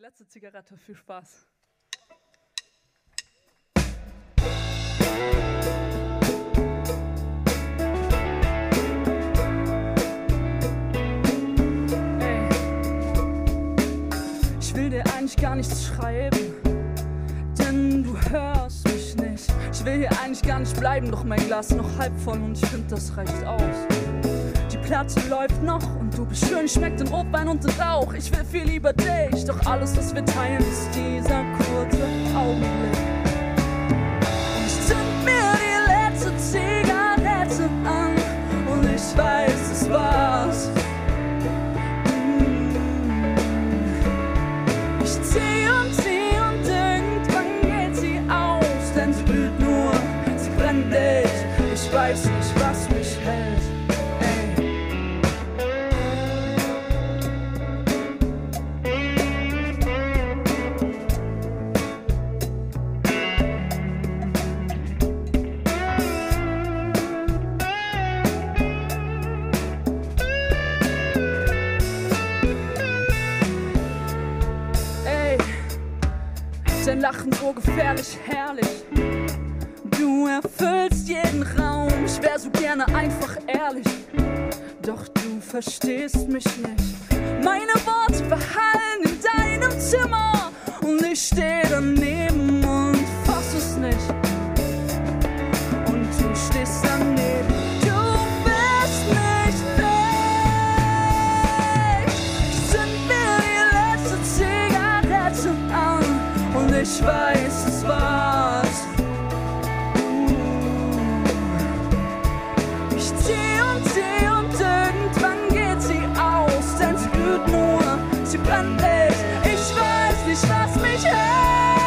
letzte Zigarette. Viel Spaß. Ey. Ich will dir eigentlich gar nichts schreiben, denn du hörst mich nicht. Ich will hier eigentlich gar nicht bleiben, doch mein Glas noch halb voll und ich finde, das reicht aus. Die Platte läuft noch und du bist schön, schmeckt in Rotwein und in Rauch. Ich will viel lieber dich, doch alles, was wir teilen, ist dieser kurze Augenblick. Und ich zünd mir die letzte Zigarette an und ich weiß, es war's. Ich zieh und irgendwann geht sie aus, denn sie blüht nur, sie brennt nicht. Ich weiß nicht, was mich hält. Dein Lachen so gefährlich, herrlich. Du erfüllst jeden Raum. Ich wär so gerne einfach ehrlich, doch du verstehst mich nicht. Meine Worte verhallen in deinem Zimmer und ich steh daneben und fass es nicht. Und du stehst daneben. Du bist nicht weg. Ich zünd mir die letzte Zigarette an und ich weiß, es war's. Ich zieh und irgendwann geht sie aus, denn sie glüht nur, sie brennt nicht. Ich weiß nicht, was mich hält.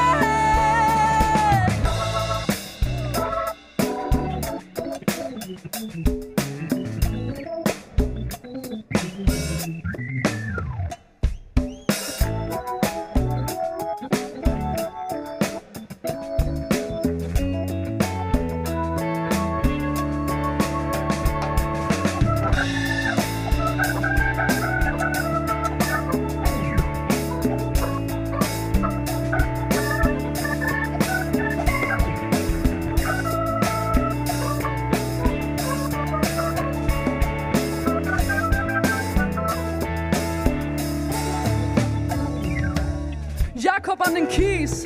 Jakob an den Kies.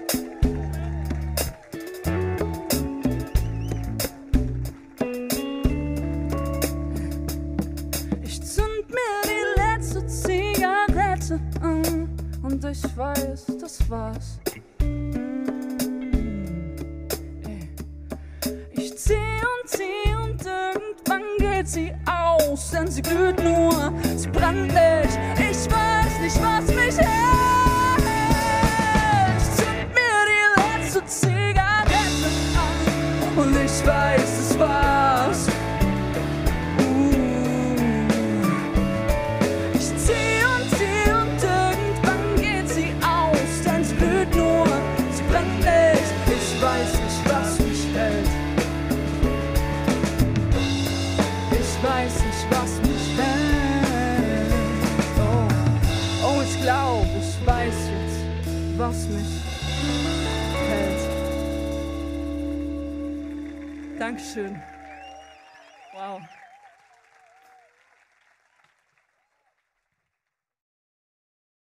Ich zünd mir die letzte Zigarette an und ich weiß, das war's. Ich zieh und irgendwann geht sie aus, denn sie glüht nur, sie brennt nicht. Ich weiß nicht, was mich hält. Und ich weiß, es war's. Ich zieh und irgendwann geht sie aus, denn sie blüht nur, sie brennt nicht. Ich weiß nicht, was mich hält. Ich weiß nicht, was mich hält. Oh, ich glaube, ich weiß jetzt, was mich hält. Dankeschön. Wow.